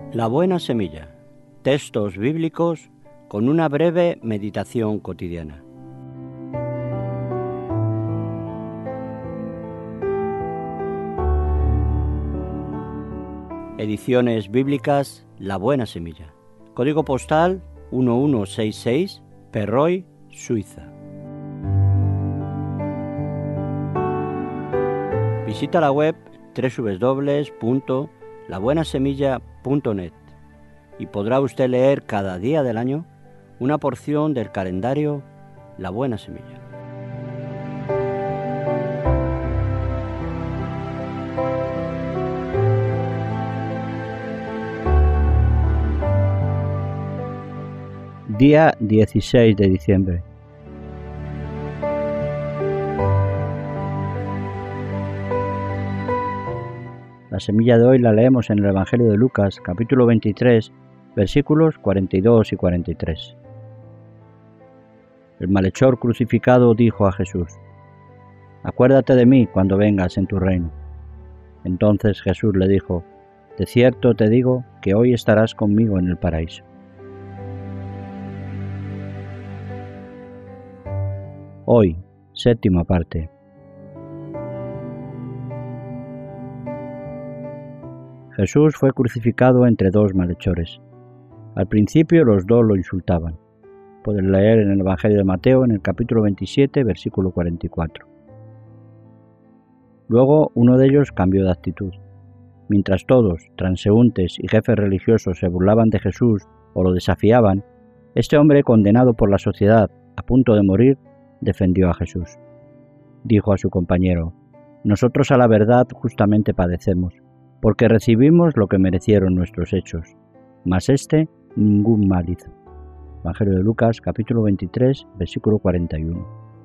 La buena semilla. Textos bíblicos con una breve meditación cotidiana. Ediciones bíblicas La Buena Semilla. Código postal 1166, Perroy, Suiza. Visita la web www.labuenasemilla.net y podrá usted leer cada día del año una porción del calendario La Buena Semilla. Día 16 de diciembre. La semilla de hoy la leemos en el Evangelio de Lucas, capítulo 23, versículos 42 y 43. El malhechor crucificado dijo a Jesús: «Acuérdate de mí cuando vengas en tu reino». Entonces Jesús le dijo: «De cierto te digo que hoy estarás conmigo en el paraíso». Hoy, séptima parte. Jesús fue crucificado entre dos malhechores. Al principio los dos lo insultaban. Puedes leer en el Evangelio de Mateo, en el capítulo 27, versículo 44. Luego uno de ellos cambió de actitud. Mientras todos, transeúntes y jefes religiosos, se burlaban de Jesús o lo desafiaban, este hombre, condenado por la sociedad, a punto de morir, defendió a Jesús. Dijo a su compañero: «Nosotros a la verdad justamente padecemos, porque recibimos lo que merecieron nuestros hechos, mas éste ningún mal hizo». Evangelio de Lucas, capítulo 23, versículo 41.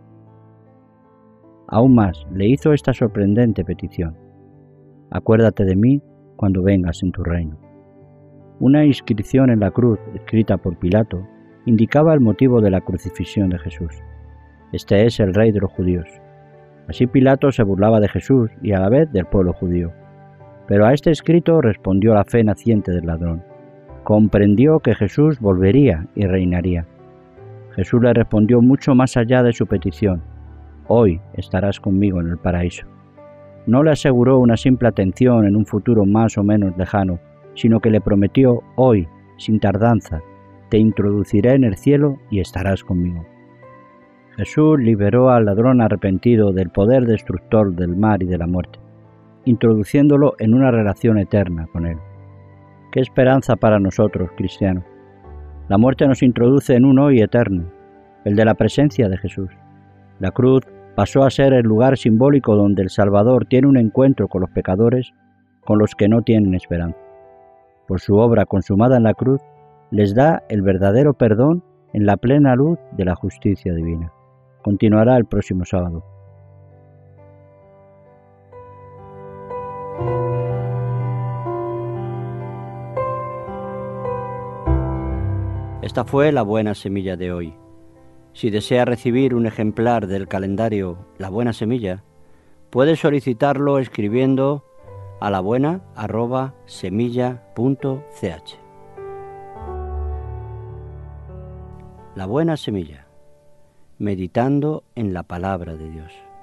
Aún más, le hizo esta sorprendente petición: «Acuérdate de mí cuando vengas en tu reino». Una inscripción en la cruz, escrita por Pilato, indicaba el motivo de la crucifixión de Jesús: «Este es el rey de los judíos». Así Pilato se burlaba de Jesús y a la vez del pueblo judío. Pero a este escrito respondió la fe naciente del ladrón. Comprendió que Jesús volvería y reinaría. Jesús le respondió mucho más allá de su petición: «Hoy estarás conmigo en el paraíso». No le aseguró una simple atención en un futuro más o menos lejano, sino que le prometió: «Hoy, sin tardanza, te introduciré en el cielo y estarás conmigo». Jesús liberó al ladrón arrepentido del poder destructor del mal y de la muerte, introduciéndolo en una relación eterna con él. ¡Qué esperanza para nosotros, cristianos! La muerte nos introduce en un hoy eterno, el de la presencia de Jesús. La cruz pasó a ser el lugar simbólico donde el Salvador tiene un encuentro con los pecadores, con los que no tienen esperanza. Por su obra consumada en la cruz, les da el verdadero perdón en la plena luz de la justicia divina. Continuará el próximo sábado. Esta fue la buena semilla de hoy. Si desea recibir un ejemplar del calendario La Buena Semilla, puede solicitarlo escribiendo a labuena@semilla.ch. La Buena Semilla, meditando en la palabra de Dios.